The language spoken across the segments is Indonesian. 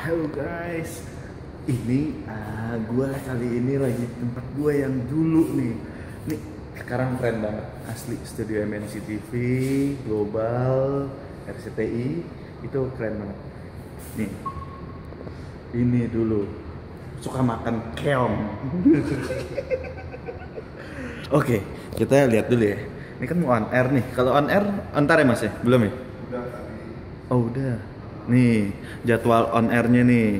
Halo guys, ini gue kali ini lagi tempat gue yang dulu nih. Nih sekarang keren banget, asli studio MNC TV, Global, RCTI itu keren banget. Nih, ini dulu suka makan keong. Oke, kita lihat dulu ya. Ini kan mau on air nih. Kalau on air, ntar ya mas ya? Belum ya? Udah tadi. Oh udah. Nih jadwal on airnya nih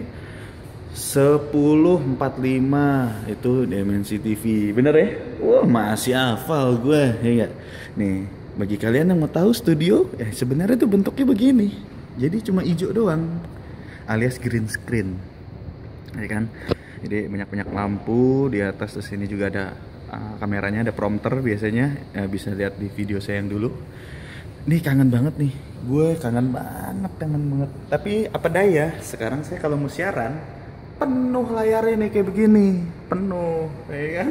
10.45 itu di MNC TV. Bener ya? Wah masih hafal gue ya gak? Nih bagi kalian yang mau tahu studio, sebenarnya tuh bentuknya begini. Jadi cuma hijau doang, alias green screen, ya kan? Jadi banyak-banyak lampu di atas. Terus ini juga ada kameranya, ada prompter biasanya. Bisa lihat di video saya yang dulu. Nih kangen banget nih, gue kangen banget. Tapi apa daya, sekarang saya kalau mau siaran penuh layarnya nih kayak begini, penuh, ya kan?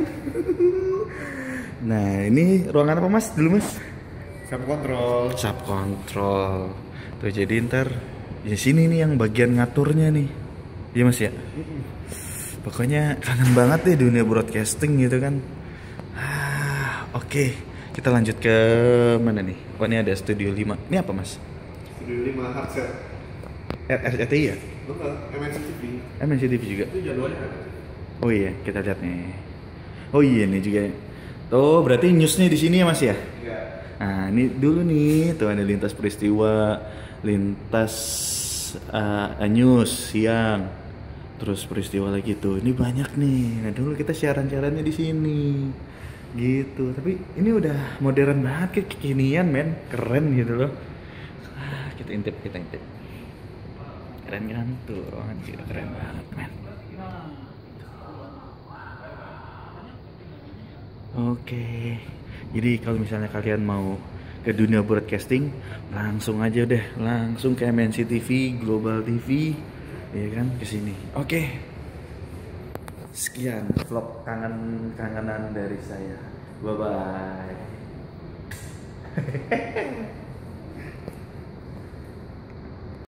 Nah ini ruangan apa mas dulu mas? Sub control. Tuh jadi ntar di sini nih yang bagian ngaturnya nih, iya mas ya. Pokoknya kangen banget deh dunia broadcasting gitu kan. Oke. Kita lanjut ke mana nih? Oh ini ada Studio 5. Ini apa mas? Studio 5 hardset. RCTI ya? Enggak, MNC TV. MNC TV juga? Itu jadwalnya ada. Oh iya, kita lihat nih. Oh iya nih juga. Tuh berarti newsnya di sini ya mas ya? Iya. Nah ini dulu nih, tuh ada lintas peristiwa, lintas news siang, terus peristiwa lagi tuh. Ini banyak nih. Nah dulu kita siaran-siarannya di sini. Gitu, tapi ini udah modern banget, kayak kekinian men, keren gitu loh. Kita intip keren kan tuh, ruangan juga keren banget men. Oke, jadi kalau misalnya kalian mau ke dunia broadcasting, langsung aja deh, langsung ke MNC TV, Global TV, ya kan, ke sini. Oke. Sekian vlog kangenan dari saya. Bye bye.